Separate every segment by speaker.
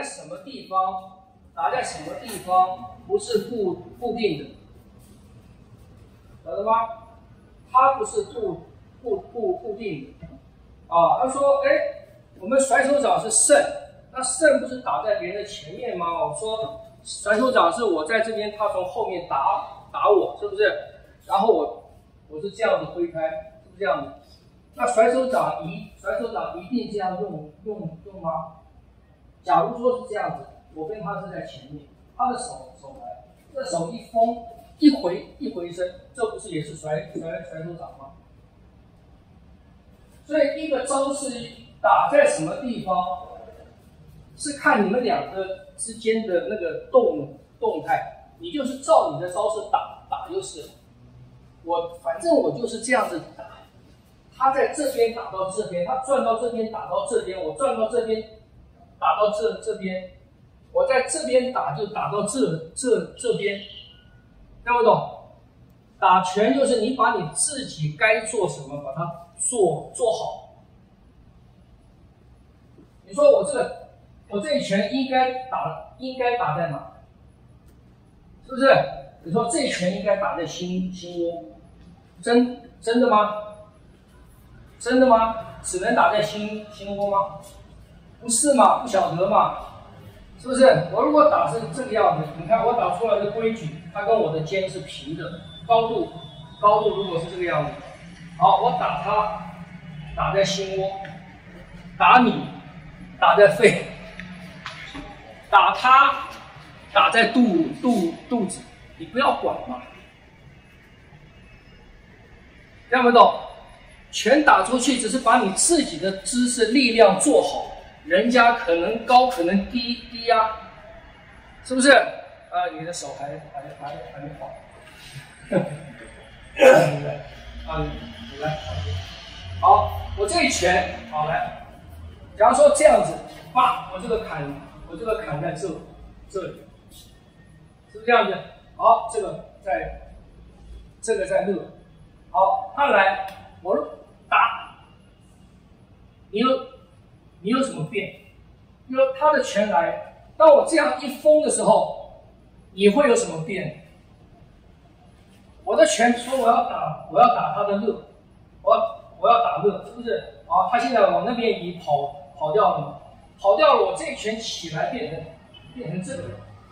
Speaker 1: 在什么地方，打在什么地方不是固定的，晓得吗？它不是固定的啊。他说，哎，我们甩手掌是胜，那胜不是打在别人的前面吗？我说甩手掌是我在这边，他从后面打我，是不是？然后我是这样子挥开，是不是这样子？那甩手掌一定这样用吗？假如说是这样子，我跟他是在前面，他的手来，这手一封一回身，这不是也是甩手掌吗？所以一个招式打在什么地方，是看你们两个之间的那个动态，你就是照你的招式打就是了。反正我就是这样子打。他在这边打到这边，他转到这边打到这边，我转到这边打到这边，我在这边打就打到这边，听不懂？打拳就是你把你自己该做什么，把它做好。你说我这一拳应该打在哪？是不是？你说这一拳应该打在心窝，真的吗？真的吗？只能打在心窝吗？不是嘛，不晓得嘛，是不是？我如果打成这个样子，你看我打出来的规矩，它跟我的肩是平的，高度如果是这个样子，好，我打它，打在心窝，打你，打在肺，打它，打在肚子，你不要管嘛，听不懂？拳打出去只是把你自己的姿势力量做好，人家可能高可能低呀，是不是？你的手还没好，你来，好，我这一拳，好来，假如说这样子，我这个砍在这里，是不是这样子？好，这个在这，好，他来，我打，你有什么变？因为他的拳来，当我这样一封的时候，你会有什么变？我的拳说我要打他的肋，我要打肋，是不是？啊，他现在往那边移跑掉了，我这一拳起来变成这个。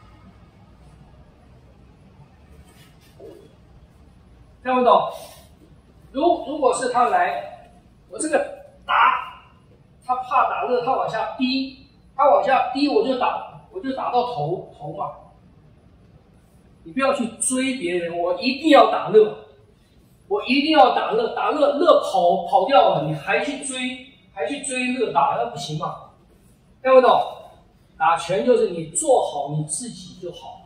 Speaker 1: 听不懂？如果是他来，我这个打，他怕打肋，他往下低，我就打到头嘛。你不要去追别人，我一定要打肋，打肋跑掉了，你还去追肋打，那不行嘛。听不懂？打拳就是你做好你自己就好。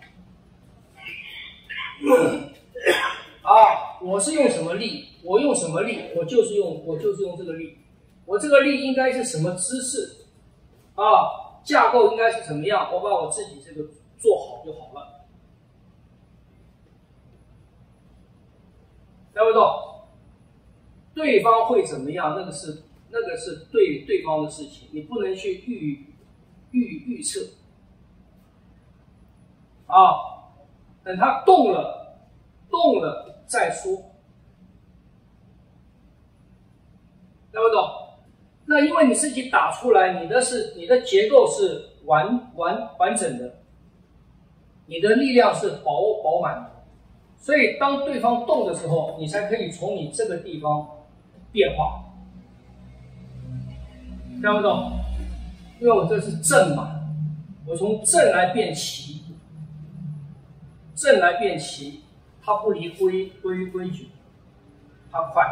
Speaker 1: 我是用什么力？我用什么力？我就是用这个力。我这个力应该是什么姿势？架构应该是怎么样？我把我自己这个做好就好了。听不懂？对方会怎么样？那个是对方的事情，你不能去预测。等他动了再说。听不懂？那因为你自己打出来，你的结构是完整的，你的力量是饱满的，所以当对方动的时候，你才可以从你这个地方变化。听不懂？因为我这是正嘛，我从正来变齐，它不离规矩，它快。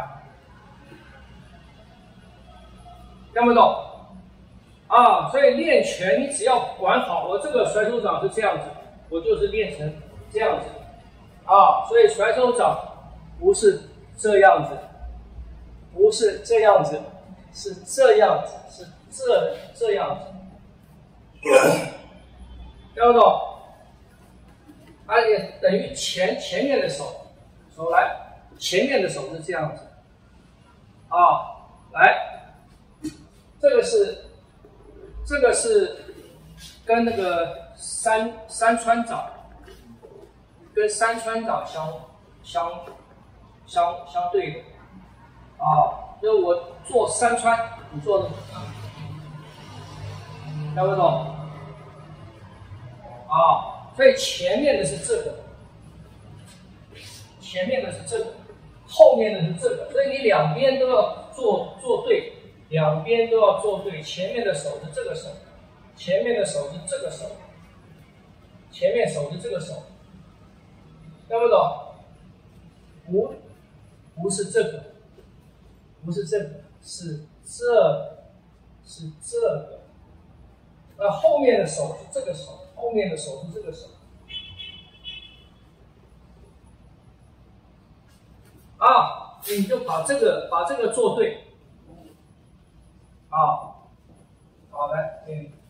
Speaker 1: 听不懂？所以练拳你只要管好，我这个甩手掌是这样子，我就是练成这样子。所以甩手掌不是这样子，是这样子，是这样子。听不懂？而且等于前面的手来，前面的手是这样子。来，这个是跟那个山川枣，跟山川枣相对的啊。就是我做山川，你做的听不懂啊？所以前面的是这个，前面的是这个，后面的是这个，所以你两边都要做对，两边都要做对。前面的手是这个手，前面的手是这个手，前面手是这个手，听不懂？不是这个，不是这个，是这个。那后面的手是这个手，后面的手是这个手。啊，你就把这个做对。啊，好，来，